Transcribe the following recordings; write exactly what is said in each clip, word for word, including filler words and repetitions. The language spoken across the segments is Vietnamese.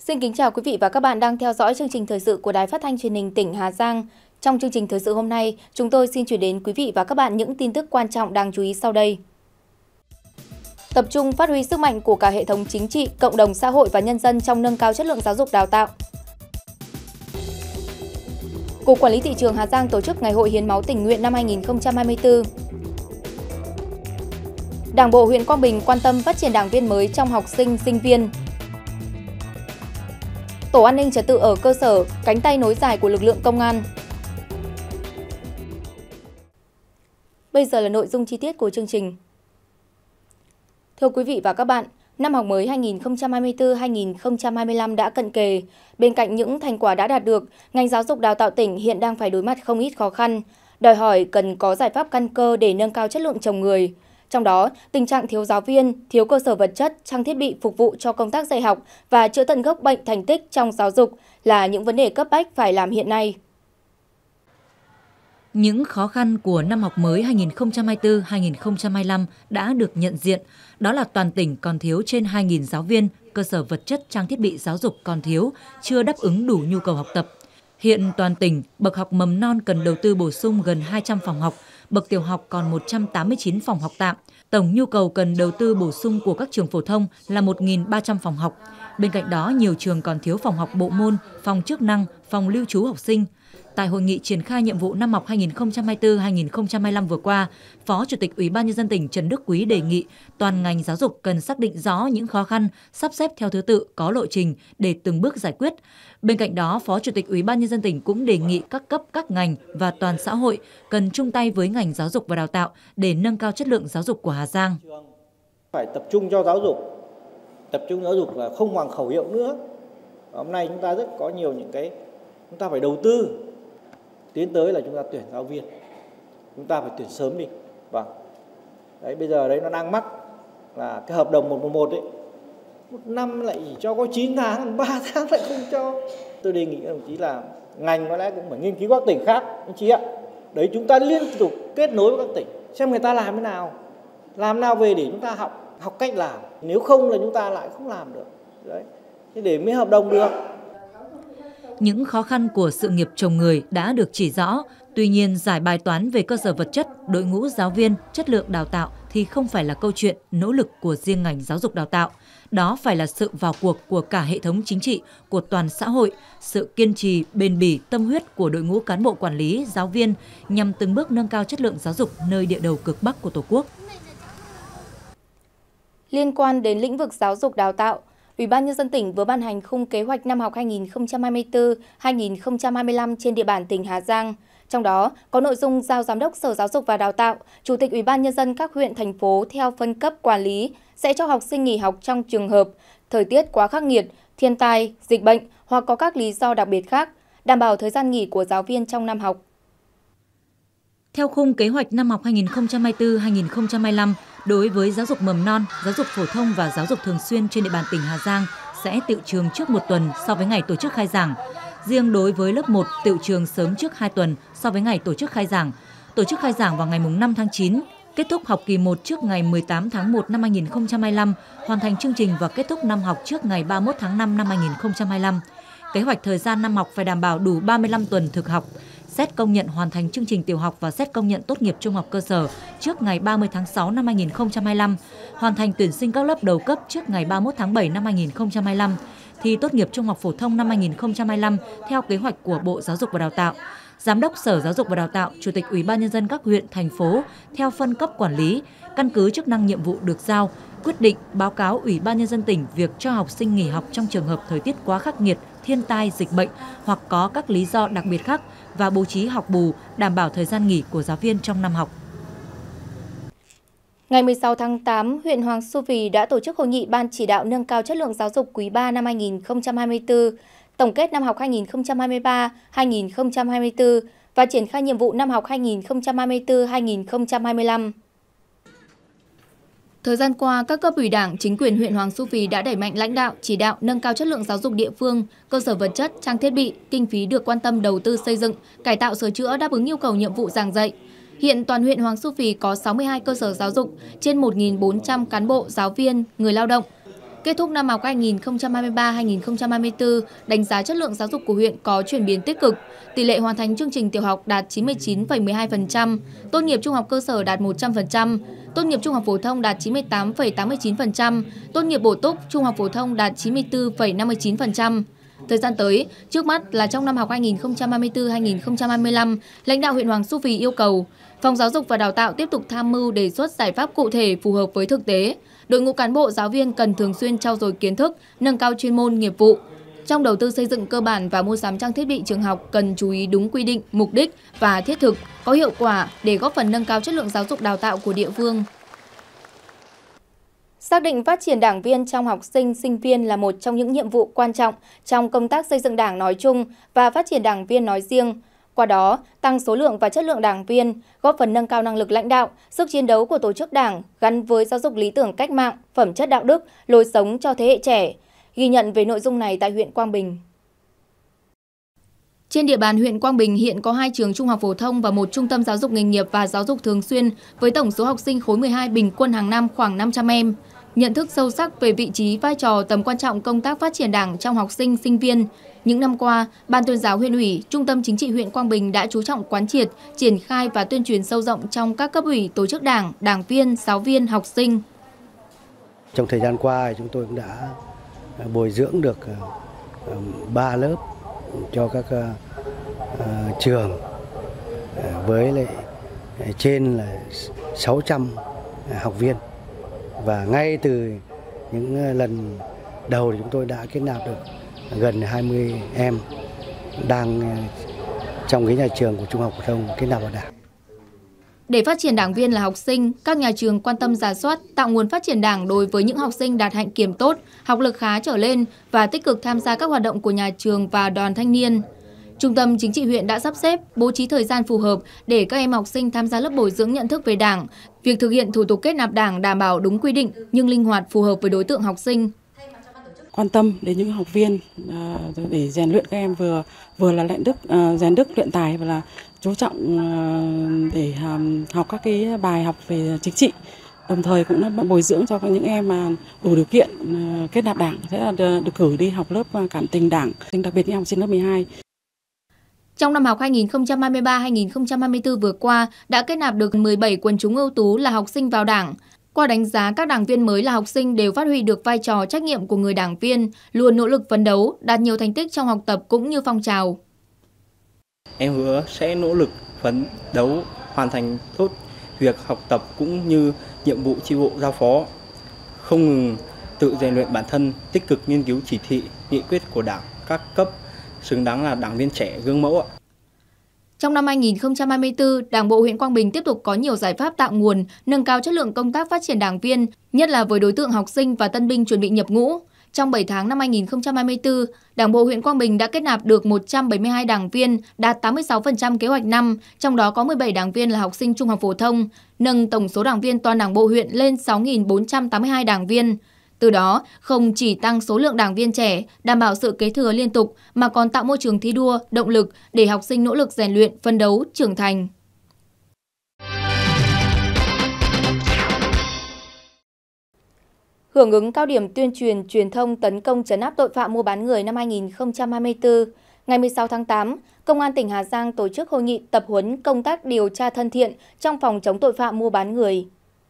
Xin kính chào quý vị và các bạn đang theo dõi chương trình thời sự của Đài Phát thanh Truyền hình tỉnh Hà Giang. Trong chương trình thời sự hôm nay, chúng tôi xin chuyển đến quý vị và các bạn những tin tức quan trọng đáng chú ý sau đây. Tập trung phát huy sức mạnh của cả hệ thống chính trị, cộng đồng xã hội và nhân dân trong nâng cao chất lượng giáo dục đào tạo. Cục Quản lý Thị trường Hà Giang tổ chức Ngày hội Hiến máu tình nguyện năm hai nghìn không trăm hai mươi tư. Đảng bộ huyện Quang Bình quan tâm phát triển đảng viên mới trong học sinh, sinh viên. Tổ an ninh trật tự ở cơ sở, cánh tay nối dài của lực lượng công an. Bây giờ là nội dung chi tiết của chương trình. Thưa quý vị và các bạn, năm học mới hai nghìn không trăm hai mươi tư hai nghìn không trăm hai mươi lăm đã cận kề. Bên cạnh những thành quả đã đạt được, ngành giáo dục đào tạo tỉnh hiện đang phải đối mặt không ít khó khăn, đòi hỏi cần có giải pháp căn cơ để nâng cao chất lượng chồng người. Trong đó, tình trạng thiếu giáo viên, thiếu cơ sở vật chất, trang thiết bị phục vụ cho công tác dạy học và chữa tận gốc bệnh thành tích trong giáo dục là những vấn đề cấp bách phải làm hiện nay. Những khó khăn của năm học mới hai nghìn không trăm hai mươi tư hai nghìn không trăm hai mươi lăm đã được nhận diện, đó là toàn tỉnh còn thiếu trên hai nghìn giáo viên, cơ sở vật chất trang thiết bị giáo dục còn thiếu, chưa đáp ứng đủ nhu cầu học tập. Hiện toàn tỉnh, bậc học mầm non cần đầu tư bổ sung gần hai trăm phòng học, bậc tiểu học còn một trăm tám mươi chín phòng học tạm. Tổng nhu cầu cần đầu tư bổ sung của các trường phổ thông là một nghìn ba trăm phòng học. Bên cạnh đó, nhiều trường còn thiếu phòng học bộ môn, phòng chức năng, phòng lưu trú học sinh. Tại hội nghị triển khai nhiệm vụ năm học hai nghìn không trăm hai mươi tư hai nghìn không trăm hai mươi lăm vừa qua, Phó Chủ tịch Ủy ban Nhân dân tỉnh Trần Đức Quý đề nghị toàn ngành giáo dục cần xác định rõ những khó khăn, sắp xếp theo thứ tự, có lộ trình để từng bước giải quyết. Bên cạnh đó, Phó Chủ tịch Ủy ban Nhân dân tỉnh cũng đề nghị các cấp, các ngành và toàn xã hội cần chung tay với ngành giáo dục và đào tạo để nâng cao chất lượng giáo dục của Hà Giang. Phải tập trung cho giáo dục, tập trung giáo dục là không bằng khẩu hiệu nữa. Hôm nay chúng ta rất có nhiều những cái chúng ta phải đầu tư. Tiến tới là chúng ta tuyển giáo viên, chúng ta phải tuyển sớm đi. Vâng. Đấy, bây giờ đấy nó đang mắc là cái hợp đồng một một một ấy, một năm lại chỉ cho có chín tháng, ba tháng lại không cho. Tôi đề nghị các đồng chí là ngành có lẽ cũng phải nghiên cứu các tỉnh khác, anh chị ạ. Đấy, chúng ta liên tục kết nối với các tỉnh, xem người ta làm thế nào, làm nào về để chúng ta học, học cách làm. Nếu không là chúng ta lại không làm được. Đấy, thế để mới hợp đồng được. Những khó khăn của sự nghiệp chồng người đã được chỉ rõ, tuy nhiên giải bài toán về cơ sở vật chất, đội ngũ giáo viên, chất lượng đào tạo thì không phải là câu chuyện nỗ lực của riêng ngành giáo dục đào tạo. Đó phải là sự vào cuộc của cả hệ thống chính trị, của toàn xã hội, sự kiên trì, bền bỉ, tâm huyết của đội ngũ cán bộ quản lý, giáo viên nhằm từng bước nâng cao chất lượng giáo dục nơi địa đầu cực Bắc của Tổ quốc. Liên quan đến lĩnh vực giáo dục đào tạo, Ủy ban Nhân dân tỉnh vừa ban hành khung kế hoạch năm học hai nghìn không trăm hai mươi tư hai nghìn không trăm hai mươi lăm trên địa bàn tỉnh Hà Giang. Trong đó có nội dung giao Giám đốc Sở Giáo dục và Đào tạo, Chủ tịch Ủy ban Nhân dân các huyện, thành phố theo phân cấp quản lý sẽ cho học sinh nghỉ học trong trường hợp thời tiết quá khắc nghiệt, thiên tai, dịch bệnh hoặc có các lý do đặc biệt khác, đảm bảo thời gian nghỉ của giáo viên trong năm học. Theo khung kế hoạch năm học hai nghìn không trăm hai mươi tư hai nghìn không trăm hai mươi lăm, đối với giáo dục mầm non, giáo dục phổ thông và giáo dục thường xuyên trên địa bàn tỉnh Hà Giang sẽ tựu trường trước một tuần so với ngày tổ chức khai giảng. Riêng đối với lớp một, tựu trường sớm trước hai tuần so với ngày tổ chức khai giảng. Tổ chức khai giảng vào ngày năm tháng chín, kết thúc học kỳ một trước ngày mười tám tháng một năm hai nghìn không trăm hai mươi lăm, hoàn thành chương trình và kết thúc năm học trước ngày ba mươi mốt tháng năm năm hai nghìn không trăm hai mươi lăm. Kế hoạch thời gian năm học phải đảm bảo đủ ba mươi lăm tuần thực học. Xét công nhận hoàn thành chương trình tiểu học và xét công nhận tốt nghiệp trung học cơ sở trước ngày ba mươi tháng sáu năm hai nghìn không trăm hai mươi lăm, hoàn thành tuyển sinh các lớp đầu cấp trước ngày ba mươi mốt tháng bảy năm hai nghìn không trăm hai mươi lăm, thi tốt nghiệp trung học phổ thông năm hai nghìn không trăm hai mươi lăm theo kế hoạch của Bộ Giáo dục và Đào tạo. Giám đốc Sở Giáo dục và Đào tạo, Chủ tịch Ủy ban Nhân dân các huyện, thành phố theo phân cấp quản lý, căn cứ chức năng nhiệm vụ được giao, quyết định báo cáo Ủy ban Nhân dân tỉnh việc cho học sinh nghỉ học trong trường hợp thời tiết quá khắc nghiệt, thiên tai, dịch bệnh hoặc có các lý do đặc biệt khác và bố trí học bù, đảm bảo thời gian nghỉ của giáo viên trong năm học. Ngày mười sáu tháng tám, huyện Hoàng Su Phi đã tổ chức hội nghị Ban chỉ đạo nâng cao chất lượng giáo dục quý ba năm hai nghìn không trăm hai mươi tư, tổng kết năm học hai nghìn không trăm hai mươi ba hai nghìn không trăm hai mươi tư và triển khai nhiệm vụ năm học hai nghìn không trăm hai mươi tư hai nghìn không trăm hai mươi lăm. Thời gian qua, các cấp ủy Đảng, chính quyền huyện Hoàng Su Phi đã đẩy mạnh lãnh đạo, chỉ đạo nâng cao chất lượng giáo dục địa phương, cơ sở vật chất, trang thiết bị, kinh phí được quan tâm đầu tư xây dựng, cải tạo sửa chữa đáp ứng yêu cầu nhiệm vụ giảng dạy. Hiện toàn huyện Hoàng Su Phi có sáu mươi hai cơ sở giáo dục, trên một nghìn bốn trăm cán bộ, giáo viên, người lao động. Kết thúc năm học hai nghìn không trăm hai mươi ba hai nghìn không trăm hai mươi tư, đánh giá chất lượng giáo dục của huyện có chuyển biến tích cực. Tỷ lệ hoàn thành chương trình tiểu học đạt chín mươi chín phẩy mười hai phần trăm, tốt nghiệp trung học cơ sở đạt một trăm phần trăm, tốt nghiệp trung học phổ thông đạt chín mươi tám phẩy tám mươi chín phần trăm, tốt nghiệp bổ túc trung học phổ thông đạt chín mươi tư phẩy năm mươi chín phần trăm. Thời gian tới, trước mắt là trong năm học hai nghìn không trăm hai mươi tư hai nghìn không trăm hai mươi lăm, lãnh đạo huyện Hoàng Su Phi yêu cầu Phòng Giáo dục và Đào tạo tiếp tục tham mưu đề xuất giải pháp cụ thể phù hợp với thực tế. Đội ngũ cán bộ giáo viên cần thường xuyên trau dồi kiến thức, nâng cao chuyên môn nghiệp vụ. Trong đầu tư xây dựng cơ bản và mua sắm trang thiết bị trường học cần chú ý đúng quy định, mục đích và thiết thực, có hiệu quả để góp phần nâng cao chất lượng giáo dục đào tạo của địa phương. Xác định phát triển đảng viên trong học sinh, sinh viên là một trong những nhiệm vụ quan trọng trong công tác xây dựng đảng nói chung và phát triển đảng viên nói riêng. Qua đó, tăng số lượng và chất lượng đảng viên, góp phần nâng cao năng lực lãnh đạo, sức chiến đấu của tổ chức đảng gắn với giáo dục lý tưởng cách mạng, phẩm chất đạo đức, lối sống cho thế hệ trẻ. Ghi nhận về nội dung này tại huyện Quang Bình. Trên địa bàn huyện Quang Bình hiện có hai trường trung học phổ thông và một trung tâm giáo dục nghề nghiệp và giáo dục thường xuyên với tổng số học sinh khối mười hai bình quân hàng năm khoảng năm trăm em. Nhận thức sâu sắc về vị trí, vai trò, tầm quan trọng công tác phát triển đảng trong học sinh, sinh viên. Những năm qua, Ban tuyên giáo huyện ủy, Trung tâm Chính trị huyện Quang Bình đã chú trọng quán triệt, triển khai và tuyên truyền sâu rộng trong các cấp ủy, tổ chức đảng, đảng viên, giáo viên, học sinh. Trong thời gian qua, chúng tôi cũng đã bồi dưỡng được ba lớp cho các trường với lại trên là sáu trăm học viên. Và ngay từ những lần đầu thì chúng tôi đã kết nạp được gần hai mươi em đang trong cái nhà trường của trung học phổ thông kết nạp vào đảng. Để phát triển đảng viên là học sinh, các nhà trường quan tâm rà soát, tạo nguồn phát triển đảng đối với những học sinh đạt hạnh kiểm tốt, học lực khá trở lên và tích cực tham gia các hoạt động của nhà trường và đoàn thanh niên. Trung tâm Chính trị huyện đã sắp xếp, bố trí thời gian phù hợp để các em học sinh tham gia lớp bồi dưỡng nhận thức về đảng. Việc thực hiện thủ tục kết nạp đảng đảm bảo đúng quy định nhưng linh hoạt phù hợp với đối tượng học sinh. Quan tâm đến những học viên để rèn luyện các em vừa vừa là luyện đức, rèn đức luyện tài và là chú trọng để học các cái bài học về chính trị. Đồng thời cũng đã bồi dưỡng cho những em mà đủ điều kiện kết nạp đảng sẽ là được cử đi học lớp cảm tình đảng, đặc biệt như học sinh lớp mười hai. Trong năm học hai nghìn không trăm hai mươi ba hai nghìn không trăm hai mươi tư vừa qua đã kết nạp được mười bảy quần chúng ưu tú là học sinh vào đảng. Qua đánh giá, các đảng viên mới là học sinh đều phát huy được vai trò trách nhiệm của người đảng viên, luôn nỗ lực phấn đấu, đạt nhiều thành tích trong học tập cũng như phong trào. Em hứa sẽ nỗ lực phấn đấu, hoàn thành tốt việc học tập cũng như nhiệm vụ chi bộ giao phó, không ngừng tự rèn luyện bản thân, tích cực nghiên cứu chỉ thị, nghị quyết của đảng các cấp, xứng đáng là đảng viên trẻ gương mẫu ạ. Trong năm hai nghìn không trăm hai mươi tư, Đảng bộ huyện Quang Bình tiếp tục có nhiều giải pháp tạo nguồn, nâng cao chất lượng công tác phát triển đảng viên, nhất là với đối tượng học sinh và tân binh chuẩn bị nhập ngũ. Trong bảy tháng năm hai nghìn không trăm hai mươi tư, Đảng bộ huyện Quang Bình đã kết nạp được một trăm bảy mươi hai đảng viên, đạt tám mươi sáu phần trăm kế hoạch năm, trong đó có mười bảy đảng viên là học sinh trung học phổ thông, nâng tổng số đảng viên toàn Đảng bộ huyện lên sáu nghìn bốn trăm tám mươi hai đảng viên. Từ đó, không chỉ tăng số lượng đảng viên trẻ, đảm bảo sự kế thừa liên tục, mà còn tạo môi trường thi đua, động lực để học sinh nỗ lực rèn luyện, phấn đấu, trưởng thành. Hưởng ứng cao điểm tuyên truyền, truyền thông tấn công trấn áp tội phạm mua bán người năm hai nghìn không trăm hai mươi tư, ngày mười sáu tháng tám, Công an tỉnh Hà Giang tổ chức hội nghị tập huấn công tác điều tra thân thiện trong phòng chống tội phạm mua bán người.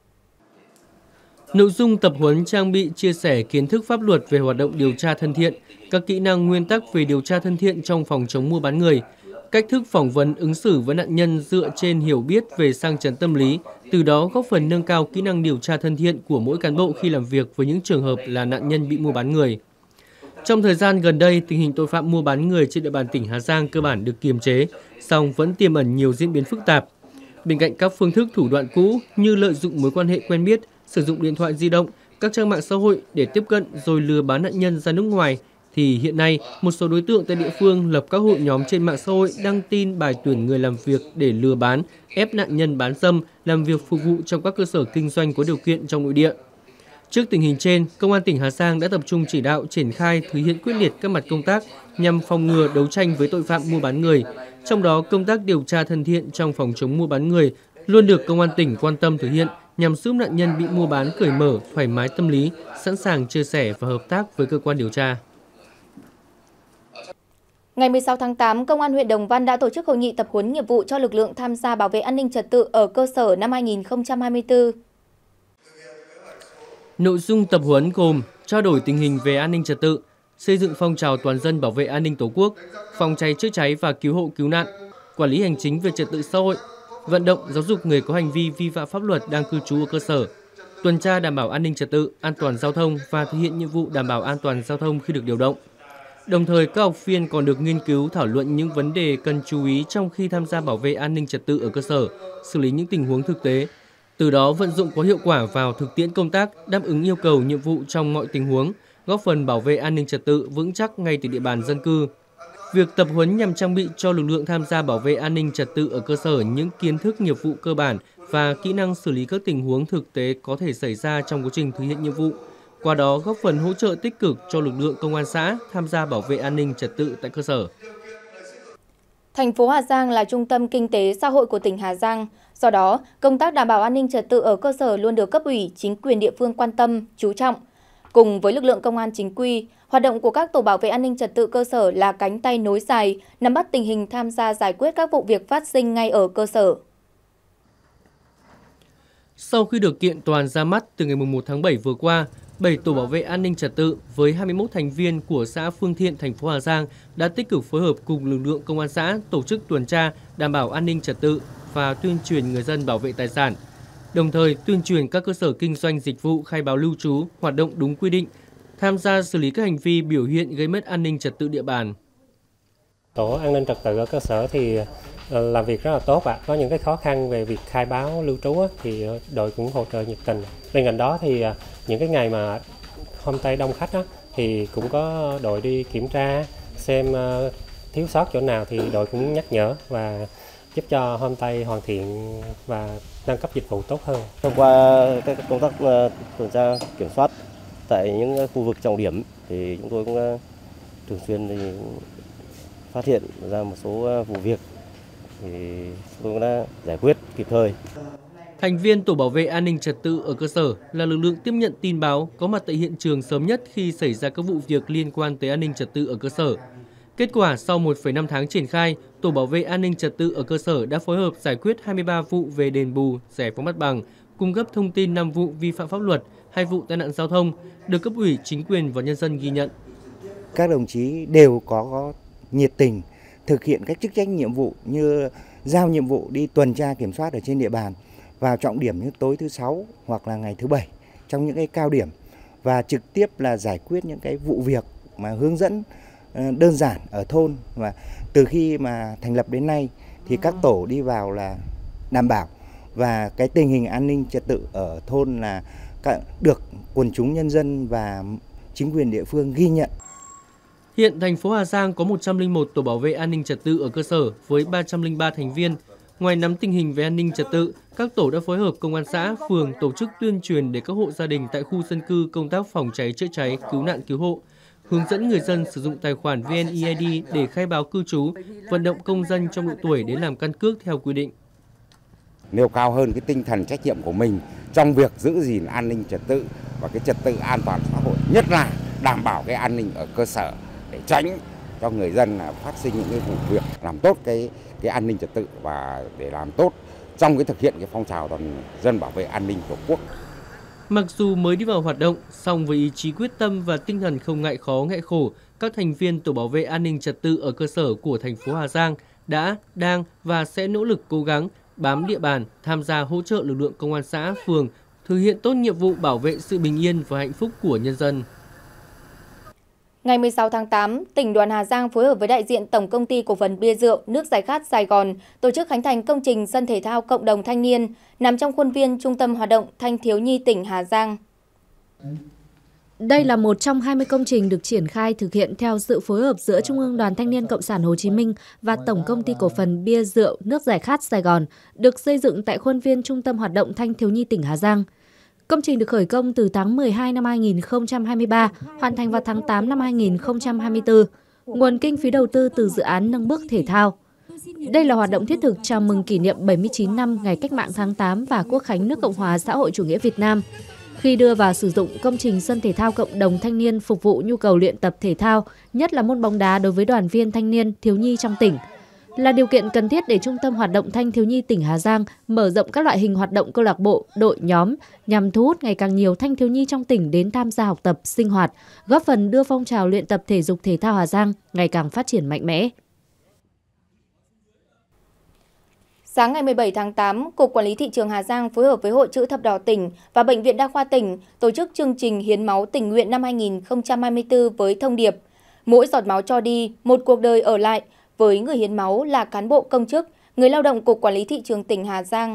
Nội dung tập huấn trang bị chia sẻ kiến thức pháp luật về hoạt động điều tra thân thiện, các kỹ năng nguyên tắc về điều tra thân thiện trong phòng chống mua bán người, cách thức phỏng vấn ứng xử với nạn nhân dựa trên hiểu biết về sang chấn tâm lý, từ đó góp phần nâng cao kỹ năng điều tra thân thiện của mỗi cán bộ khi làm việc với những trường hợp là nạn nhân bị mua bán người. Trong thời gian gần đây, tình hình tội phạm mua bán người trên địa bàn tỉnh Hà Giang cơ bản được kiềm chế, song vẫn tiềm ẩn nhiều diễn biến phức tạp. Bên cạnh các phương thức thủ đoạn cũ như lợi dụng mối quan hệ quen biết, sử dụng điện thoại di động, các trang mạng xã hội để tiếp cận rồi lừa bán nạn nhân ra nước ngoài, thì hiện nay một số đối tượng tại địa phương lập các hội nhóm trên mạng xã hội đăng tin bài tuyển người làm việc để lừa bán, ép nạn nhân bán dâm, làm việc phục vụ trong các cơ sở kinh doanh có điều kiện trong nội địa. Trước tình hình trên, Công an tỉnh Hà Giang đã tập trung chỉ đạo triển khai thực hiện quyết liệt các mặt công tác nhằm phòng ngừa đấu tranh với tội phạm mua bán người. Trong đó, công tác điều tra thân thiện trong phòng chống mua bán người luôn được Công an tỉnh quan tâm thực hiện nhằm giúp nạn nhân bị mua bán cởi mở, thoải mái tâm lý, sẵn sàng chia sẻ và hợp tác với cơ quan điều tra. Ngày mười sáu tháng tám, Công an huyện Đồng Văn đã tổ chức hội nghị tập huấn nghiệp vụ cho lực lượng tham gia bảo vệ an ninh trật tự ở cơ sở năm hai nghìn không trăm hai mươi tư. Nội dung tập huấn gồm trao đổi tình hình về an ninh trật tự, xây dựng phong trào toàn dân bảo vệ an ninh Tổ quốc, phòng cháy chữa cháy và cứu hộ cứu nạn, quản lý hành chính về trật tự xã hội, vận động giáo dục người có hành vi vi phạm pháp luật đang cư trú ở cơ sở, tuần tra đảm bảo an ninh trật tự, an toàn giao thông và thực hiện nhiệm vụ đảm bảo an toàn giao thông khi được điều động. Đồng thời, các học viên còn được nghiên cứu thảo luận những vấn đề cần chú ý trong khi tham gia bảo vệ an ninh trật tự ở cơ sở, xử lý những tình huống thực tế, từ đó vận dụng có hiệu quả vào thực tiễn công tác, đáp ứng yêu cầu nhiệm vụ trong mọi tình huống, góp phần bảo vệ an ninh trật tự vững chắc ngay từ địa bàn dân cư. Việc tập huấn nhằm trang bị cho lực lượng tham gia bảo vệ an ninh trật tự ở cơ sở những kiến thức nghiệp vụ cơ bản và kỹ năng xử lý các tình huống thực tế có thể xảy ra trong quá trình thực hiện nhiệm vụ. Qua đó góp phần hỗ trợ tích cực cho lực lượng công an xã tham gia bảo vệ an ninh trật tự tại cơ sở. Thành phố Hà Giang là trung tâm kinh tế xã hội của tỉnh Hà Giang. Do đó, công tác đảm bảo an ninh trật tự ở cơ sở luôn được cấp ủy, chính quyền địa phương quan tâm, chú trọng. Cùng với lực lượng công an chính quy, hoạt động của các tổ bảo vệ an ninh trật tự cơ sở là cánh tay nối dài, nắm bắt tình hình tham gia giải quyết các vụ việc phát sinh ngay ở cơ sở. Sau khi được kiện toàn ra mắt từ ngày mùng một tháng bảy vừa qua, bảy tổ bảo vệ an ninh trật tự với hai mươi mốt thành viên của xã Phương Thiện, thành phố Hà Giang đã tích cực phối hợp cùng lực lượng công an xã tổ chức tuần tra, đảm bảo an ninh trật tự và tuyên truyền người dân bảo vệ tài sản. Đồng thời tuyên truyền các cơ sở kinh doanh dịch vụ khai báo lưu trú hoạt động đúng quy định, tham gia xử lý các hành vi biểu hiện gây mất an ninh trật tự địa bàn. Tổ an ninh trật tự ở cơ sở thì làm việc rất là tốt ạ. Có những cái khó khăn về việc khai báo lưu trú thì đội cũng hỗ trợ nhiệt tình. Bên cạnh đó thì những cái ngày mà hôm tây đông khách thì cũng có đội đi kiểm tra xem thiếu sót chỗ nào thì đội cũng nhắc nhở và giúp cho hôm tây hoàn thiện và nâng cấp dịch vụ tốt hơn. Thông qua các công tác tuần tra kiểm soát tại những khu vực trọng điểm thì chúng tôi cũng thường xuyên thì phát hiện ra một số vụ việc thì chúng tôi cũng đã giải quyết kịp thời. Thành viên tổ bảo vệ an ninh trật tự ở cơ sở là lực lượng tiếp nhận tin báo, có mặt tại hiện trường sớm nhất khi xảy ra các vụ việc liên quan tới an ninh trật tự ở cơ sở. Kết quả sau một phẩy năm tháng triển khai, tổ bảo vệ an ninh trật tự ở cơ sở đã phối hợp giải quyết hai mươi ba vụ về đền bù, giải phóng mặt bằng, cung cấp thông tin năm vụ vi phạm pháp luật, hai vụ tai nạn giao thông, được cấp ủy, chính quyền và nhân dân ghi nhận. Các đồng chí đều có, có nhiệt tình thực hiện các chức trách nhiệm vụ như giao nhiệm vụ đi tuần tra kiểm soát ở trên địa bàn vào trọng điểm như tối thứ sáu hoặc là ngày thứ bảy trong những cái cao điểm và trực tiếp là giải quyết những cái vụ việc mà hướng dẫn đơn giản ở thôn. Và từ khi mà thành lập đến nay thì các tổ đi vào là đảm bảo và cái tình hình an ninh trật tự ở thôn là được quần chúng nhân dân và chính quyền địa phương ghi nhận. Hiện thành phố Hà Giang có một trăm lẻ một tổ bảo vệ an ninh trật tự ở cơ sở với ba trăm lẻ ba thành viên. Ngoài nắm tình hình về an ninh trật tự, các tổ đã phối hợp công an xã, phường tổ chức tuyên truyền để các hộ gia đình tại khu dân cư công tác phòng cháy chữa cháy, cứu nạn cứu hộ, hướng dẫn người dân sử dụng tài khoản vê en e i đê để khai báo cư trú, vận động công dân trong độ tuổi đến làm căn cước theo quy định. Nêu cao hơn cái tinh thần trách nhiệm của mình trong việc giữ gìn an ninh trật tự và cái trật tự an toàn xã hội, nhất là đảm bảo cái an ninh ở cơ sở để tránh cho người dân phát sinh những cái vụ việc, làm tốt cái cái an ninh trật tự và để làm tốt trong cái thực hiện cái phong trào toàn dân bảo vệ an ninh Tổ quốc. Mặc dù mới đi vào hoạt động, song với ý chí quyết tâm và tinh thần không ngại khó ngại khổ, các thành viên tổ bảo vệ an ninh trật tự ở cơ sở của thành phố Hà Giang đã, đang và sẽ nỗ lực cố gắng bám địa bàn, tham gia hỗ trợ lực lượng công an xã, phường thực hiện tốt nhiệm vụ bảo vệ sự bình yên và hạnh phúc của nhân dân. Ngày mười sáu tháng tám, tỉnh đoàn Hà Giang phối hợp với đại diện Tổng công ty cổ phần bia rượu nước giải khát Sài Gòn tổ chức khánh thành công trình sân thể thao cộng đồng thanh niên nằm trong khuôn viên Trung tâm Hoạt động Thanh thiếu nhi tỉnh Hà Giang. Đây là một trong hai mươi công trình được triển khai thực hiện theo sự phối hợp giữa Trung ương Đoàn Thanh niên Cộng sản Hồ Chí Minh và Tổng công ty cổ phần bia rượu nước giải khát Sài Gòn, được xây dựng tại khuôn viên Trung tâm Hoạt động Thanh thiếu nhi tỉnh Hà Giang. Công trình được khởi công từ tháng mười hai năm hai nghìn không trăm hai mươi ba, hoàn thành vào tháng tám năm hai nghìn không trăm hai mươi tư. Nguồn kinh phí đầu tư từ dự án nâng bước thể thao. Đây là hoạt động thiết thực chào mừng kỷ niệm bảy mươi chín năm Ngày Cách mạng tháng tám và Quốc khánh nước Cộng hòa xã hội chủ nghĩa Việt Nam. Khi đưa vào sử dụng công trình sân thể thao cộng đồng thanh niên phục vụ nhu cầu luyện tập thể thao, nhất là môn bóng đá đối với đoàn viên thanh niên, thiếu nhi trong tỉnh, là điều kiện cần thiết để Trung tâm Hoạt động Thanh thiếu nhi tỉnh Hà Giang mở rộng các loại hình hoạt động câu lạc bộ, đội nhóm nhằm thu hút ngày càng nhiều thanh thiếu nhi trong tỉnh đến tham gia học tập, sinh hoạt, góp phần đưa phong trào luyện tập thể dục thể thao Hà Giang ngày càng phát triển mạnh mẽ. Sáng ngày mười bảy tháng tám, Cục Quản lý Thị trường Hà Giang phối hợp với Hội Chữ Thập Đỏ tỉnh và Bệnh viện Đa khoa tỉnh tổ chức chương trình hiến máu tình nguyện năm hai nghìn không trăm hai mươi tư với thông điệp mỗi giọt máu cho đi, một cuộc đời ở lại, với người hiến máu là cán bộ công chức, người lao động Cục Quản lý Thị trường tỉnh Hà Giang.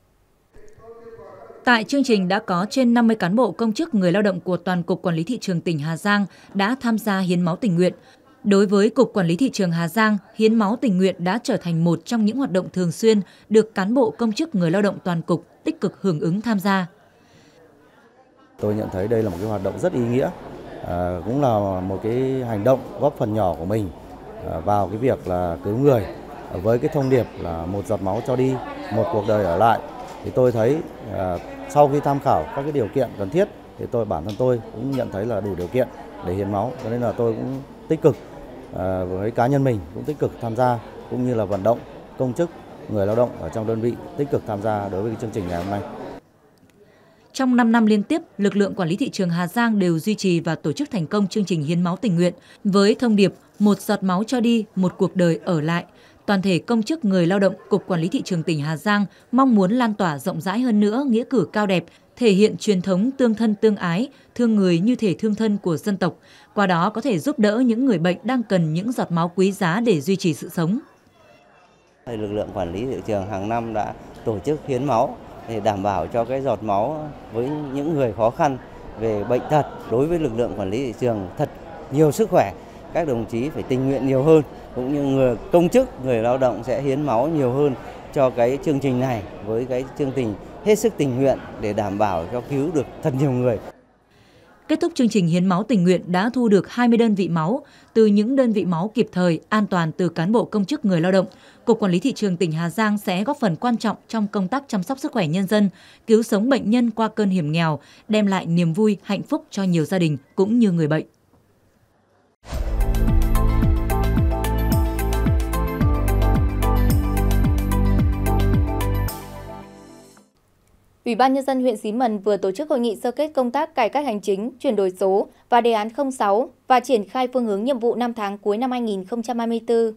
Tại chương trình đã có trên năm mươi cán bộ công chức người lao động của toàn Cục Quản lý Thị trường tỉnh Hà Giang đã tham gia hiến máu tình nguyện. Đối với Cục Quản lý Thị trường Hà Giang, hiến máu tình nguyện đã trở thành một trong những hoạt động thường xuyên được cán bộ công chức người lao động toàn cục tích cực hưởng ứng tham gia. Tôi nhận thấy đây là một cái hoạt động rất ý nghĩa, à, cũng là một cái hành động góp phần nhỏ của mình à, vào cái việc là cứu người với cái thông điệp là một giọt máu cho đi, một cuộc đời ở lại. Thì tôi thấy à, sau khi tham khảo các cái điều kiện cần thiết thì tôi bản thân tôi cũng nhận thấy là đủ điều kiện để hiến máu, cho nên là tôi cũng tích cực à, với cá nhân mình cũng tích cực tham gia, cũng như là vận động công chức người lao động ở trong đơn vị tích cực tham gia đối với cái chương trình ngày hôm nay. Trong năm năm liên tiếp, lực lượng Quản lý Thị trường Hà Giang đều duy trì và tổ chức thành công chương trình hiến máu tình nguyện với thông điệp một giọt máu cho đi, một cuộc đời ở lại. Toàn thể công chức người lao động Cục Quản lý Thị trường tỉnh Hà Giang mong muốn lan tỏa rộng rãi hơn nữa nghĩa cử cao đẹp, thể hiện truyền thống tương thân tương ái, thương người như thể thương thân của dân tộc, qua đó có thể giúp đỡ những người bệnh đang cần những giọt máu quý giá để duy trì sự sống. Lực lượng Quản lý Thị trường hàng năm đã tổ chức hiến máu để đảm bảo cho cái giọt máu với những người khó khăn về bệnh tật. Đối với lực lượng Quản lý Thị trường thật nhiều sức khỏe, các đồng chí phải tình nguyện nhiều hơn, cũng như người công chức, người lao động sẽ hiến máu nhiều hơn cho cái chương trình này, với cái chương trình hết sức tình nguyện để đảm bảo cho cứu được thật nhiều người. Kết thúc chương trình hiến máu tình nguyện đã thu được hai mươi đơn vị máu. Từ những đơn vị máu kịp thời, an toàn từ cán bộ công chức người lao động, Cục Quản lý Thị trường tỉnh Hà Giang sẽ góp phần quan trọng trong công tác chăm sóc sức khỏe nhân dân, cứu sống bệnh nhân qua cơn hiểm nghèo, đem lại niềm vui, hạnh phúc cho nhiều gia đình cũng như người bệnh. Ủy ban Nhân dân huyện Xín Mần vừa tổ chức hội nghị sơ kết công tác cải cách hành chính, chuyển đổi số và đề án không sáu và triển khai phương hướng nhiệm vụ năm tháng cuối năm hai nghìn không trăm hai mươi tư.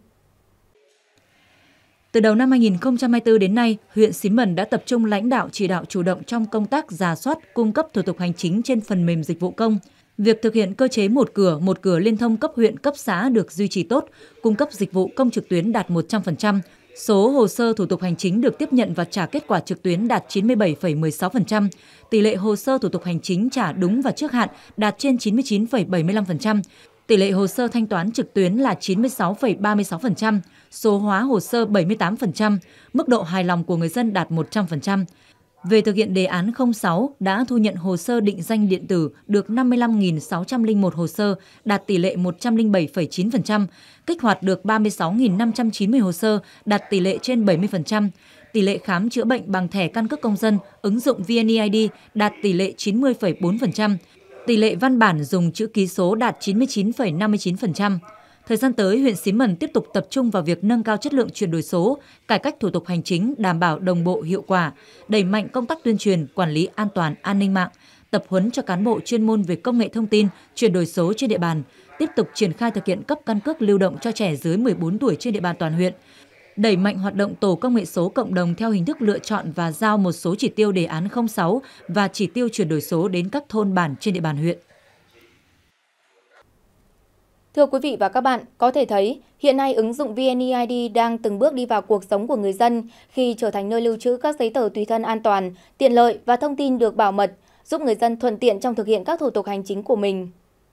Từ đầu năm hai nghìn không trăm hai mươi tư đến nay, huyện Xín Mần đã tập trung lãnh đạo chỉ đạo chủ động trong công tác rà soát, cung cấp thủ tục hành chính trên phần mềm dịch vụ công. Việc thực hiện cơ chế một cửa, một cửa liên thông cấp huyện, cấp xã được duy trì tốt, cung cấp dịch vụ công trực tuyến đạt một trăm phần trăm. Số hồ sơ thủ tục hành chính được tiếp nhận và trả kết quả trực tuyến đạt chín mươi bảy phẩy mười sáu phần trăm. Tỷ lệ hồ sơ thủ tục hành chính trả đúng và trước hạn đạt trên chín mươi chín phẩy bảy mươi lăm phần trăm. Tỷ lệ hồ sơ thanh toán trực tuyến là chín mươi sáu phẩy ba mươi sáu phần trăm. Số hóa hồ sơ bảy mươi tám phần trăm. Mức độ hài lòng của người dân đạt một trăm phần trăm. Về thực hiện đề án không sáu, đã thu nhận hồ sơ định danh điện tử được năm mươi lăm nghìn sáu trăm lẻ một hồ sơ, đạt tỷ lệ một trăm lẻ bảy phẩy chín phần trăm, kích hoạt được ba mươi sáu nghìn năm trăm chín mươi hồ sơ, đạt tỷ lệ trên bảy mươi phần trăm. Tỷ lệ khám chữa bệnh bằng thẻ căn cước công dân, ứng dụng vê en e i đê đạt tỷ lệ chín mươi phẩy bốn phần trăm. Tỷ lệ văn bản dùng chữ ký số đạt chín mươi chín phẩy năm mươi chín phần trăm. Thời gian tới, huyện Xín Mần tiếp tục tập trung vào việc nâng cao chất lượng chuyển đổi số, cải cách thủ tục hành chính đảm bảo đồng bộ hiệu quả, đẩy mạnh công tác tuyên truyền, quản lý an toàn an ninh mạng, tập huấn cho cán bộ chuyên môn về công nghệ thông tin, chuyển đổi số trên địa bàn, tiếp tục triển khai thực hiện cấp căn cước lưu động cho trẻ dưới mười bốn tuổi trên địa bàn toàn huyện, đẩy mạnh hoạt động tổ công nghệ số cộng đồng theo hình thức lựa chọn và giao một số chỉ tiêu đề án không sáu và chỉ tiêu chuyển đổi số đến các thôn bản trên địa bàn huyện. Thưa quý vị và các bạn, có thể thấy hiện nay ứng dụng vê en e i đê đang từng bước đi vào cuộc sống của người dân khi trở thành nơi lưu trữ các giấy tờ tùy thân an toàn, tiện lợi và thông tin được bảo mật, giúp người dân thuận tiện trong thực hiện các thủ tục hành chính của mình.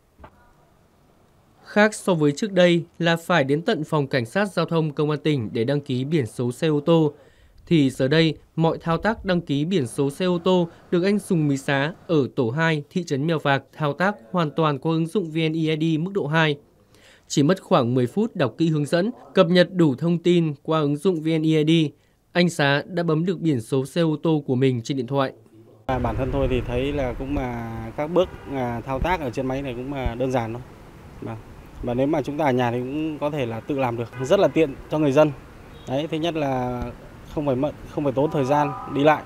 Khác so với trước đây là phải đến tận phòng cảnh sát giao thông công an tỉnh để đăng ký biển số xe ô tô, thì giờ đây mọi thao tác đăng ký biển số xe ô tô được anh Sùng Mí Xá ở tổ hai thị trấn Mèo Vạc thao tác hoàn toàn qua ứng dụng vê en e i đê mức độ hai. Chỉ mất khoảng mười phút đọc kỹ hướng dẫn, cập nhật đủ thông tin qua ứng dụng vê en e i đê, anh Xá đã bấm được biển số xe ô tô của mình trên điện thoại. Bản thân tôi thì thấy là cũng mà các bước thao tác ở trên máy này cũng mà đơn giản thôi. Và, và nếu mà chúng ta ở nhà thì cũng có thể là tự làm được, rất là tiện cho người dân. Đấy, thứ nhất là không phải mất, không phải tốn thời gian đi lại.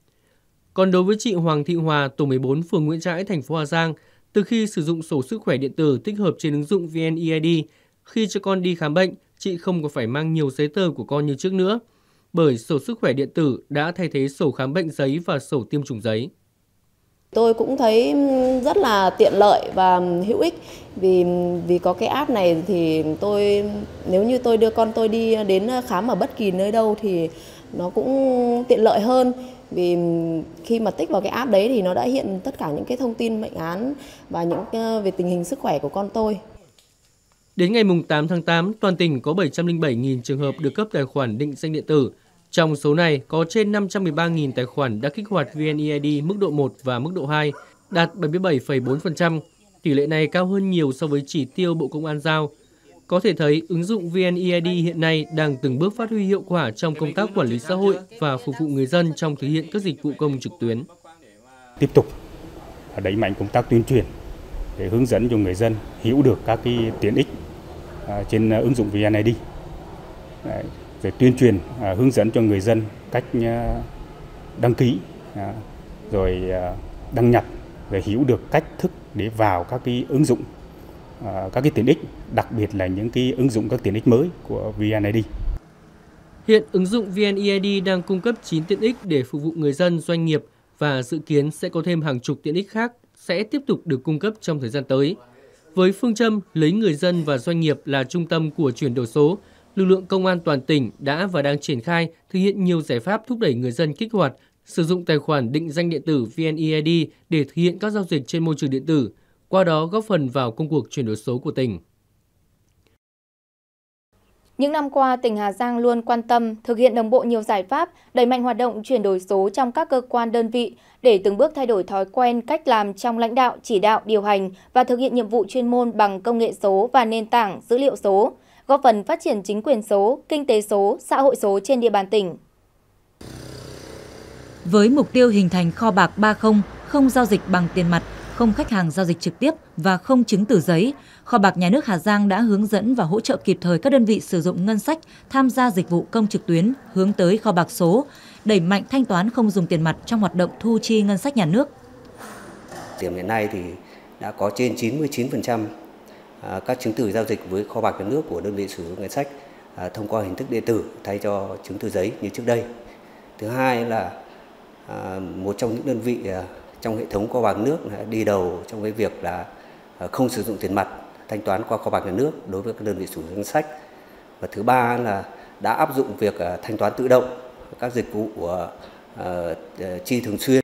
Còn đối với chị Hoàng Thị Hòa, tổ mười bốn, phường Nguyễn Trãi, thành phố Hà Giang, từ khi sử dụng sổ sức khỏe điện tử tích hợp trên ứng dụng vê en e i đê, khi cho con đi khám bệnh, chị không còn phải mang nhiều giấy tờ của con như trước nữa, bởi sổ sức khỏe điện tử đã thay thế sổ khám bệnh giấy và sổ tiêm chủng giấy. Tôi cũng thấy rất là tiện lợi và hữu ích vì vì có cái app này thì tôi nếu như tôi đưa con tôi đi đến khám ở bất kỳ nơi đâu thì nó cũng tiện lợi hơn, vì khi mà tích vào cái app đấy thì nó đã hiện tất cả những cái thông tin bệnh án và những về tình hình sức khỏe của con tôi. Đến ngày tám tháng tám, toàn tỉnh có bảy trăm lẻ bảy nghìn trường hợp được cấp tài khoản định danh điện tử. Trong số này, có trên năm trăm mười ba nghìn tài khoản đã kích hoạt vê en e i đê mức độ một và mức độ hai, đạt bảy mươi bảy phẩy bốn phần trăm. Tỷ lệ này cao hơn nhiều so với chỉ tiêu Bộ Công an giao. Có thể thấy, ứng dụng vê en e i đê hiện nay đang từng bước phát huy hiệu quả trong công tác quản lý xã hội và phục vụ người dân trong thực hiện các dịch vụ công trực tuyến. Tiếp tục đẩy mạnh công tác tuyên truyền để hướng dẫn cho người dân hiểu được các cái tiện ích trên ứng dụng vê en e i đê. Đấy, rồi tuyên truyền hướng dẫn cho người dân cách đăng ký, rồi đăng nhập, để hiểu được cách thức để vào các cái ứng dụng, các cái tiện ích, đặc biệt là những cái ứng dụng các tiện ích mới của vê en e i đê. Hiện ứng dụng vê en e i đê đang cung cấp chín tiện ích để phục vụ người dân, doanh nghiệp và dự kiến sẽ có thêm hàng chục tiện ích khác sẽ tiếp tục được cung cấp trong thời gian tới. Với phương châm lấy người dân và doanh nghiệp là trung tâm của chuyển đổi số, lực lượng công an toàn tỉnh đã và đang triển khai thực hiện nhiều giải pháp thúc đẩy người dân kích hoạt, sử dụng tài khoản định danh điện tử vê en e i đê để thực hiện các giao dịch trên môi trường điện tử, qua đó góp phần vào công cuộc chuyển đổi số của tỉnh. Những năm qua, tỉnh Hà Giang luôn quan tâm thực hiện đồng bộ nhiều giải pháp, đẩy mạnh hoạt động chuyển đổi số trong các cơ quan đơn vị để từng bước thay đổi thói quen cách làm trong lãnh đạo, chỉ đạo, điều hành và thực hiện nhiệm vụ chuyên môn bằng công nghệ số và nền tảng dữ liệu số, góp phần phát triển chính quyền số, kinh tế số, xã hội số trên địa bàn tỉnh. Với mục tiêu hình thành kho bạc ba không, không giao dịch bằng tiền mặt, không khách hàng giao dịch trực tiếp và không chứng từ giấy, Kho bạc Nhà nước Hà Giang đã hướng dẫn và hỗ trợ kịp thời các đơn vị sử dụng ngân sách tham gia dịch vụ công trực tuyến hướng tới kho bạc số, đẩy mạnh thanh toán không dùng tiền mặt trong hoạt động thu chi ngân sách nhà nước. Điểm hiện nay thì đã có trên chín mươi chín phần trăm các chứng từ giao dịch với kho bạc nhà nước của đơn vị sử dụng ngân sách thông qua hình thức điện tử thay cho chứng từ giấy như trước đây. Thứ hai là một trong những đơn vị trong hệ thống kho bạc nước đi đầu trong cái việc là không sử dụng tiền mặt, thanh toán qua kho bạc nhà nước đối với các đơn vị sử dụng ngân sách. Và thứ ba là đã áp dụng việc thanh toán tự động các dịch vụ uh, chi thường xuyên.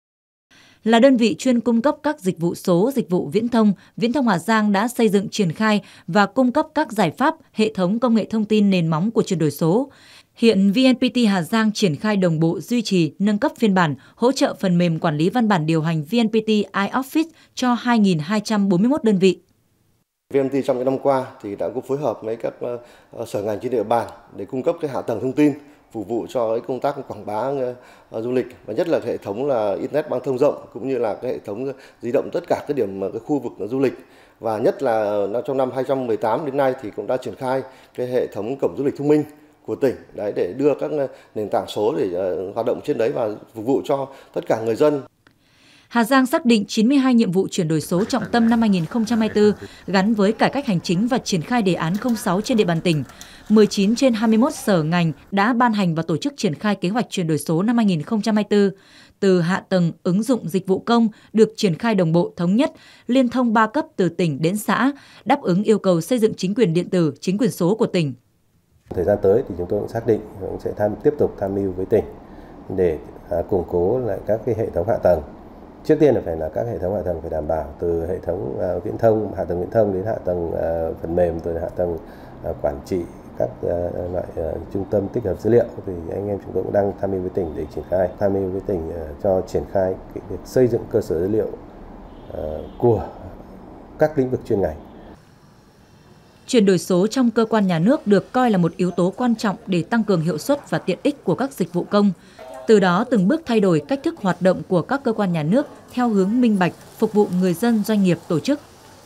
Là đơn vị chuyên cung cấp các dịch vụ số, dịch vụ viễn thông, Viễn thông Hà Giang đã xây dựng, triển khai và cung cấp các giải pháp, hệ thống công nghệ thông tin nền móng của chuyển đổi số. Hiện vê en pê tê Hà Giang triển khai đồng bộ, duy trì, nâng cấp phiên bản, hỗ trợ phần mềm quản lý văn bản điều hành vê en pê tê iOffice cho hai nghìn hai trăm bốn mươi mốt đơn vị. vê en pê tê trong những năm qua thì đã có phối hợp với các uh, sở ngành trên địa bàn để cung cấp cái hạ tầng thông tin phục vụ cho cái công tác quảng bá uh, du lịch, và nhất là hệ thống là internet băng thông rộng cũng như là cái hệ thống di động tất cả các điểm cái khu vực du lịch. Và nhất là trong năm hai nghìn không trăm mười tám đến nay thì cũng đã triển khai cái hệ thống cổng du lịch thông minh của tỉnh đấy để đưa các nền tảng số để uh, hoạt động trên đấy và phục vụ cho tất cả người dân. Hà Giang xác định chín mươi hai nhiệm vụ chuyển đổi số trọng tâm năm hai nghìn không trăm hai mươi tư gắn với cải cách hành chính và triển khai đề án không sáu trên địa bàn tỉnh. mười chín trên hai mươi mốt sở ngành đã ban hành và tổ chức triển khai kế hoạch chuyển đổi số năm hai nghìn không trăm hai mươi tư. Từ hạ tầng, ứng dụng dịch vụ công được triển khai đồng bộ, thống nhất, liên thông ba cấp từ tỉnh đến xã, đáp ứng yêu cầu xây dựng chính quyền điện tử, chính quyền số của tỉnh. Thời gian tới thì chúng tôi cũng xác định cũng sẽ tham tiếp tục tham mưu với tỉnh để à, củng cố lại các cái hệ thống hạ tầng. Trước tiên là phải là các hệ thống hạ tầng phải đảm bảo, từ hệ thống uh, viễn thông, hạ tầng viễn thông đến hạ tầng uh, phần mềm, rồi hạ tầng uh, quản trị các uh, loại uh, trung tâm tích hợp dữ liệu. Thì anh em chúng tôi cũng đang tham mưu với tỉnh để triển khai, tham mưu với tỉnh uh, cho triển khai cái việc xây dựng cơ sở dữ liệu uh, của các lĩnh vực chuyên ngành. Chuyển đổi số trong cơ quan nhà nước được coi là một yếu tố quan trọng để tăng cường hiệu suất và tiện ích của các dịch vụ công. Từ đó từng bước thay đổi cách thức hoạt động của các cơ quan nhà nước theo hướng minh bạch, phục vụ người dân, doanh nghiệp, tổ chức.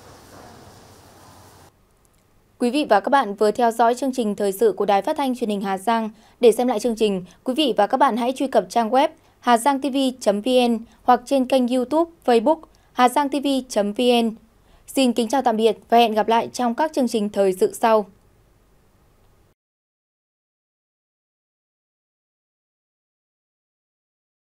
Quý vị và các bạn vừa theo dõi chương trình thời sự của Đài Phát thanh Truyền hình Hà Giang. Để xem lại chương trình, quý vị và các bạn hãy truy cập trang web hà giang t v chấm v n hoặc trên kênh YouTube, Facebook hà giang t v chấm v n. Xin kính chào tạm biệt và hẹn gặp lại trong các chương trình thời sự sau.